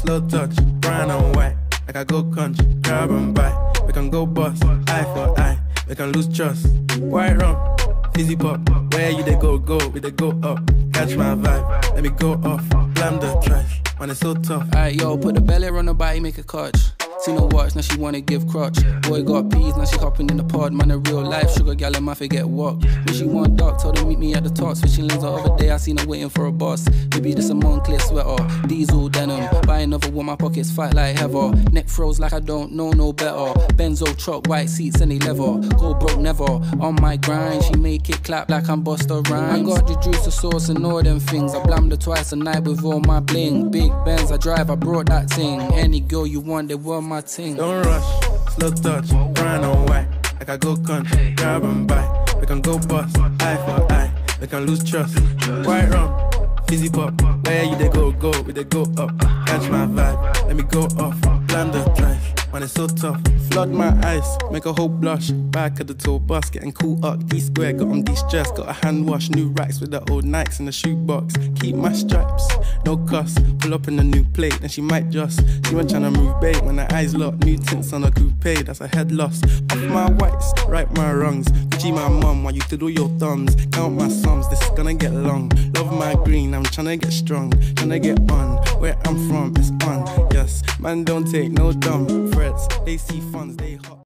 slow touch, brown and white. Like I go country, grab and buy. We can go bust, eye for eye. We can lose trust. White rum, fizzy pop. Where you they go, we they go up. Catch my vibe, let me go off. Blam the trash, man it's so tough. Alright yo, put the belly on the body, make a catch. Seen her watch, now she wanna give crutch. Boy got peas, now she hopping in the pod. Man, a real life sugar gal, and my forget what. When she want dark, told her meet me at the top. Switching lanes the other day, I seen her waiting for a boss. Maybe this a Moncler sweater, diesel denim. Buy another one, my pockets fight like heather. Neck froze like I don't know no better. Benzo truck, white seats, any leather. Go broke never, on my grind. She make it clap like I'm Busta Rhymes. I got the juice, the sauce, and all them things. I blammed her twice a night with all my bling. Big Benz I drive, I brought that thing. Any girl you want, they were my ting. Don't rush, slow touch, brown and white. Like I go country, grab and buy. We can go bust, eye for eye. We can lose trust. White rum, fizzy pop. Where you they go, we they go up. Catch my vibe, let me go off. Blam the trash, man it's so tough. Flood my eyes, make a whole blush. Back at the tour bus, getting cool up. D-square, got on de-stress. Got a hand wash, new racks with the old Nikes in the shoebox. Keep my stripes, no cuss. Pull up in a new plate, then she might just. She went tryna move bait when her eyes locked. New tints on a coupe, that's a head loss. Off my whites, right my wrongs. Gucci my mum, while you twiddle your thumbs. Count my sums, this is gonna get long. Love my green, I'm tryna get strong. Tryna get on, where I'm from, it's on. Yes, man don't take no dumb threats. They see funds, they hot.